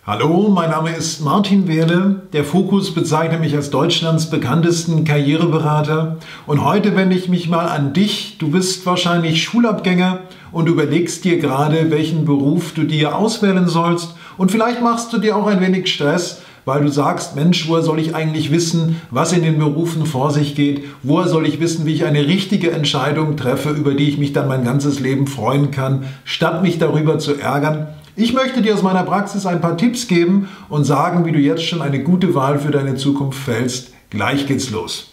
Hallo, mein Name ist Martin Wehrle. Der Fokus bezeichnet mich als Deutschlands bekanntesten Karriereberater. Und heute wende ich mich mal an dich. Du bist wahrscheinlich Schulabgänger und überlegst dir gerade, welchen Beruf du dir auswählen sollst. Und vielleicht machst du dir auch ein wenig Stress, weil du sagst, Mensch, woher soll ich eigentlich wissen, was in den Berufen vor sich geht? Woher soll ich wissen, wie ich eine richtige Entscheidung treffe, über die ich mich dann mein ganzes Leben freuen kann, statt mich darüber zu ärgern? Ich möchte dir aus meiner Praxis ein paar Tipps geben und sagen, wie du jetzt schon eine gute Wahl für deine Zukunft fällst. Gleich geht's los.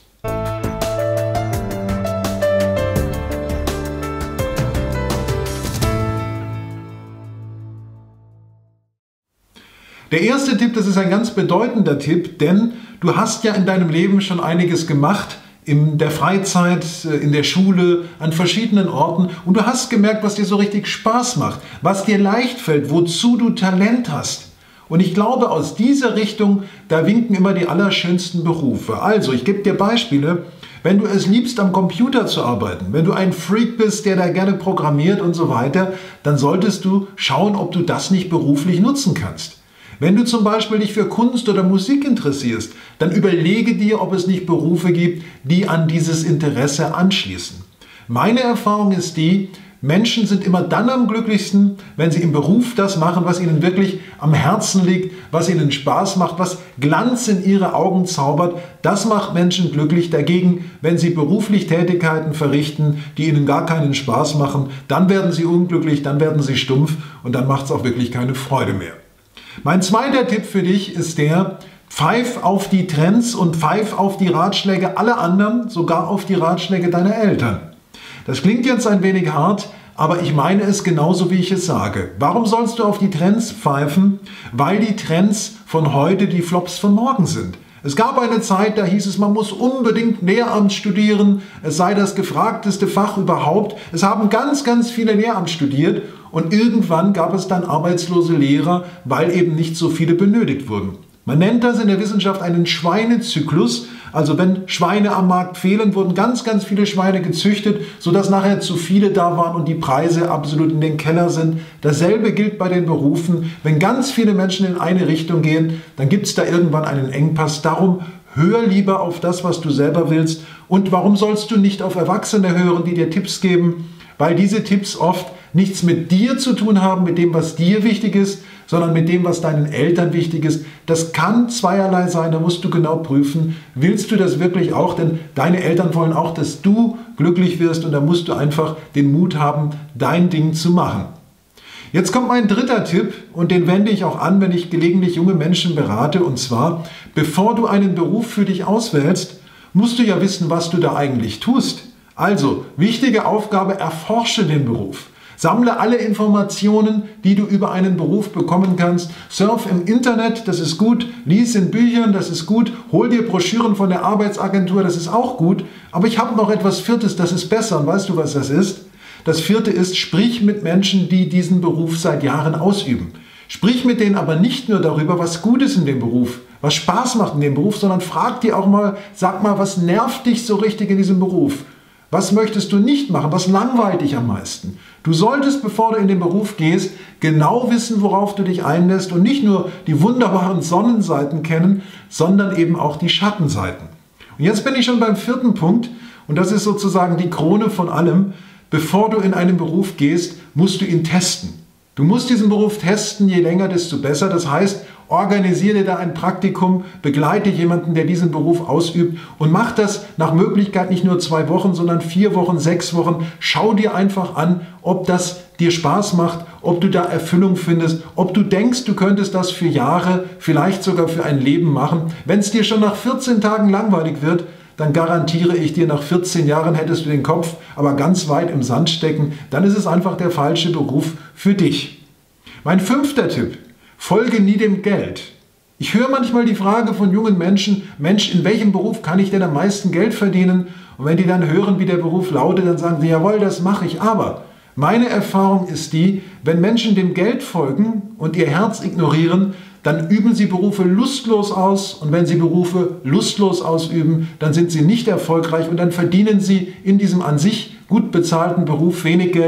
Der erste Tipp, das ist ein ganz bedeutender Tipp, denn du hast ja in deinem Leben schon einiges gemacht, in der Freizeit, in der Schule, an verschiedenen Orten, und du hast gemerkt, was dir so richtig Spaß macht, was dir leicht fällt, wozu du Talent hast. Und ich glaube, aus dieser Richtung, da winken immer die allerschönsten Berufe. Also, ich gebe dir Beispiele. Wenn du es liebst, am Computer zu arbeiten, wenn du ein Freak bist, der da gerne programmiert und so weiter, dann solltest du schauen, ob du das nicht beruflich nutzen kannst. Wenn du zum Beispiel dich für Kunst oder Musik interessierst, dann überlege dir, ob es nicht Berufe gibt, die an dieses Interesse anschließen. Meine Erfahrung ist die, Menschen sind immer dann am glücklichsten, wenn sie im Beruf das machen, was ihnen wirklich am Herzen liegt, was ihnen Spaß macht, was Glanz in ihre Augen zaubert. Das macht Menschen glücklich. Dagegen, wenn sie beruflich Tätigkeiten verrichten, die ihnen gar keinen Spaß machen, dann werden sie unglücklich, dann werden sie stumpf und dann macht es auch wirklich keine Freude mehr. Mein zweiter Tipp für dich ist der: Pfeif auf die Trends und pfeif auf die Ratschläge aller anderen, sogar auf die Ratschläge deiner Eltern. Das klingt jetzt ein wenig hart, aber ich meine es genauso, wie ich es sage. Warum sollst du auf die Trends pfeifen? Weil die Trends von heute die Flops von morgen sind. Es gab eine Zeit, da hieß es, man muss unbedingt Lehramt studieren, es sei das gefragteste Fach überhaupt. Es haben ganz viele Lehramt studiert und irgendwann gab es dann arbeitslose Lehrer, weil eben nicht so viele benötigt wurden. Man nennt das in der Wissenschaft einen Schweinezyklus. Also wenn Schweine am Markt fehlen, wurden ganz viele Schweine gezüchtet, sodass nachher zu viele da waren und die Preise absolut in den Keller sind. Dasselbe gilt bei den Berufen. Wenn ganz viele Menschen in eine Richtung gehen, dann gibt es da irgendwann einen Engpass. Darum hör lieber auf das, was du selber willst. Und warum sollst du nicht auf Erwachsene hören, die dir Tipps geben? Weil diese Tipps oft nichts mit dir zu tun haben, mit dem, was dir wichtig ist, sondern mit dem, was deinen Eltern wichtig ist. Das kann zweierlei sein, da musst du genau prüfen, willst du das wirklich auch? Denn deine Eltern wollen auch, dass du glücklich wirst und da musst du einfach den Mut haben, dein Ding zu machen. Jetzt kommt mein dritter Tipp und den wende ich auch an, wenn ich gelegentlich junge Menschen berate, und zwar: Bevor du einen Beruf für dich auswählst, musst du ja wissen, was du da eigentlich tust. Also, wichtige Aufgabe, erforsche den Beruf. Sammle alle Informationen, die du über einen Beruf bekommen kannst. Surf im Internet, das ist gut. Lies in Büchern, das ist gut. Hol dir Broschüren von der Arbeitsagentur, das ist auch gut. Aber ich habe noch etwas Viertes, das ist besser. Und weißt du, was das ist? Das vierte ist: Sprich mit Menschen, die diesen Beruf seit Jahren ausüben. Sprich mit denen aber nicht nur darüber, was gut ist in dem Beruf, was Spaß macht in dem Beruf, sondern frag die auch mal, sag mal, was nervt dich so richtig in diesem Beruf? Was möchtest du nicht machen? Was langweilt dich am meisten? Du solltest, bevor du in den Beruf gehst, genau wissen, worauf du dich einlässt und nicht nur die wunderbaren Sonnenseiten kennen, sondern eben auch die Schattenseiten. Und jetzt bin ich schon beim vierten Punkt und das ist sozusagen die Krone von allem. Bevor du in einen Beruf gehst, musst du ihn testen. Du musst diesen Beruf testen, je länger, desto besser. Das heißt, organisiere dir da ein Praktikum, begleite jemanden, der diesen Beruf ausübt und mach das nach Möglichkeit nicht nur 2 Wochen, sondern 4 Wochen, 6 Wochen. Schau dir einfach an, ob das dir Spaß macht, ob du da Erfüllung findest, ob du denkst, du könntest das für Jahre, vielleicht sogar für ein Leben machen. Wenn es dir schon nach 14 Tagen langweilig wird, dann garantiere ich dir, nach 14 Jahren hättest du den Kopf aber ganz weit im Sand stecken. Dann ist es einfach der falsche Beruf für dich. Mein 5. Tipp: Folge nie dem Geld. Ich höre manchmal die Frage von jungen Menschen: Mensch, in welchem Beruf kann ich denn am meisten Geld verdienen? Und wenn die dann hören, wie der Beruf lautet, dann sagen sie: Jawohl, das mache ich. Aber meine Erfahrung ist die, wenn Menschen dem Geld folgen und ihr Herz ignorieren, dann üben sie Berufe lustlos aus, und wenn sie Berufe lustlos ausüben, dann sind sie nicht erfolgreich und dann verdienen sie in diesem an sich gut bezahlten Beruf wenig Geld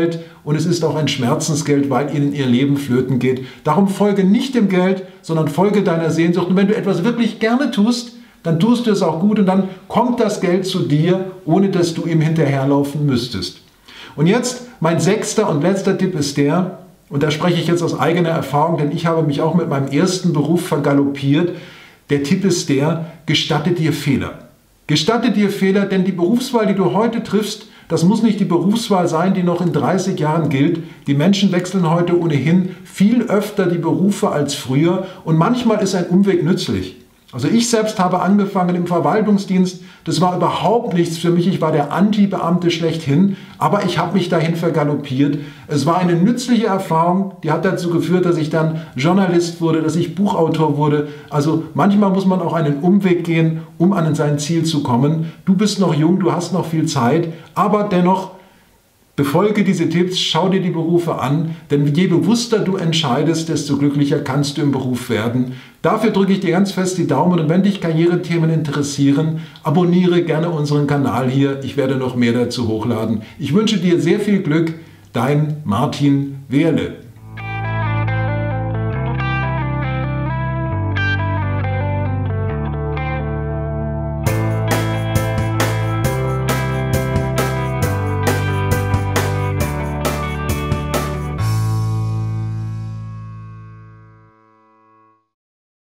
und es ist auch ein Schmerzensgeld, weil ihnen ihr Leben flöten geht. Darum folge nicht dem Geld, sondern folge deiner Sehnsucht. Und wenn du etwas wirklich gerne tust, dann tust du es auch gut und dann kommt das Geld zu dir, ohne dass du ihm hinterherlaufen müsstest. Und jetzt mein 6. und letzter Tipp ist der, und da spreche ich jetzt aus eigener Erfahrung, denn ich habe mich auch mit meinem ersten Beruf vergaloppiert. Der Tipp ist der, gestatte dir Fehler. Gestatte dir Fehler, denn die Berufswahl, die du heute triffst, das muss nicht die Berufswahl sein, die noch in 30 Jahren gilt. Die Menschen wechseln heute ohnehin viel öfter die Berufe als früher und manchmal ist ein Umweg nützlich. Also ich selbst habe angefangen im Verwaltungsdienst, das war überhaupt nichts für mich, ich war der Anti-Beamte schlechthin, aber ich habe mich dahin vergaloppiert. Es war eine nützliche Erfahrung, die hat dazu geführt, dass ich dann Journalist wurde, dass ich Buchautor wurde. Also manchmal muss man auch einen Umweg gehen, um an sein Ziel zu kommen. Du bist noch jung, du hast noch viel Zeit, aber dennoch befolge diese Tipps, schau dir die Berufe an, denn je bewusster du entscheidest, desto glücklicher kannst du im Beruf werden. Dafür drücke ich dir ganz fest die Daumen und wenn dich Karrierethemen interessieren, abonniere gerne unseren Kanal hier. Ich werde noch mehr dazu hochladen. Ich wünsche dir sehr viel Glück, dein Martin Wehrle.